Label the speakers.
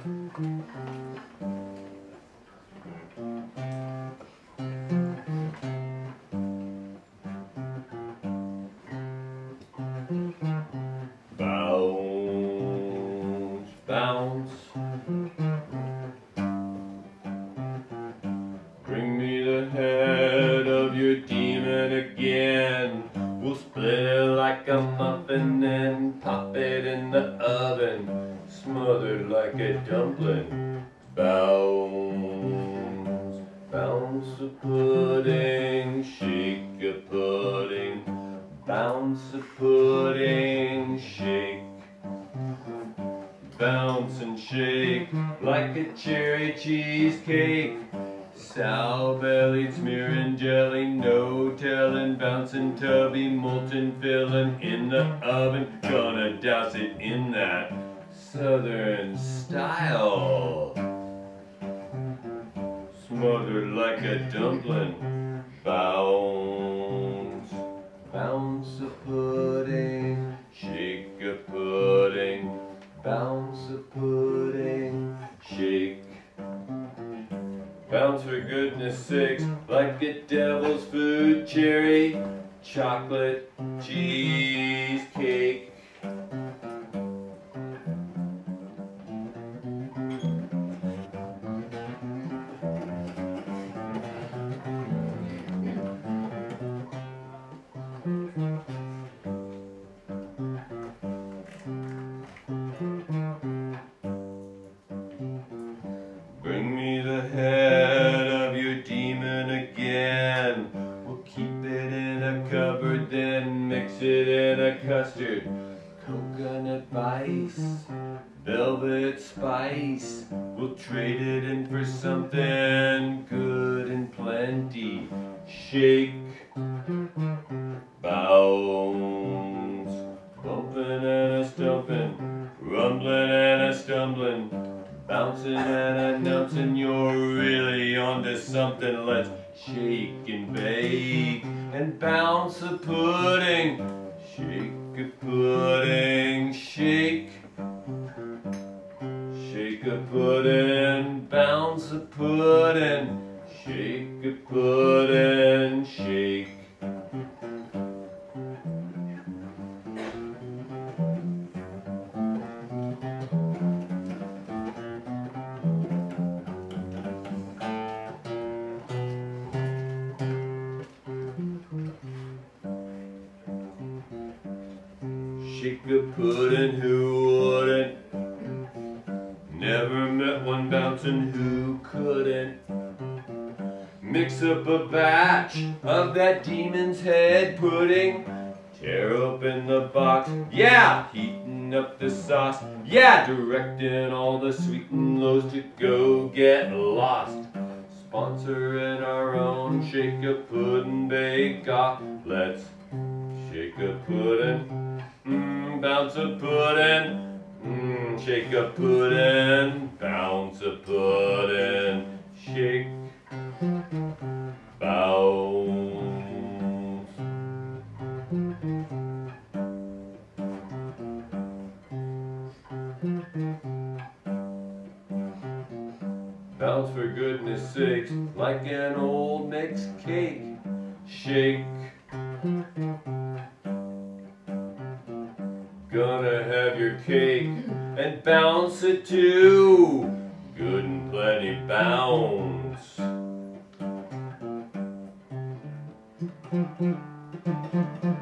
Speaker 1: Bounce, bounce. Bring me the head of your demon again. We'll split it like a muffin and pop it in the oven, smothered like a dumpling. Bounce, bounce a pudding, shake a pudding. Bounce a pudding, shake. Bounce and shake like a cherry cheesecake. Sour-bellied, smearing jelly, no telling. Bouncing tubby, molten filling in the oven. Gonna douse it in that southern style. Smothered like a dumpling. Bounce, bounce a pudding, shake a pudding. Bounce a pudding, shake. Bounce for goodness sakes, like a devil's food, cherry, chocolate, cheesecake. Bring me the head of your demon again. We'll keep it in a cupboard, then mix it in a custard. Coconut ice, velvet spice. We'll trade it in for something good and plenty. Shake, bounce, bumping and a stumping, rumbling and a stumbling. Bouncing and announcing you're really onto something. Let's shake and bake and bounce a pudding. Shake a pudding, shake. Shake a pudding, bounce a pudding. Shake a pudding, shake. Shake a pudding, who wouldn't? Never met one bouncing who couldn't. Mix up a batch of that demon's head pudding. Tear open the box, yeah, heating up the sauce. Yeah, directing all the sweetened loaves to go get lost. Sponsoring our own Shake a Pudding Bake Off. Let's shake a pudding. Bounce a pudding, shake a pudding, bounce a pudding, shake, bounce. Bounce for goodness sakes, like an old mixed cake, shake. Gonna have your cake and bounce it too. Good and plenty bounce.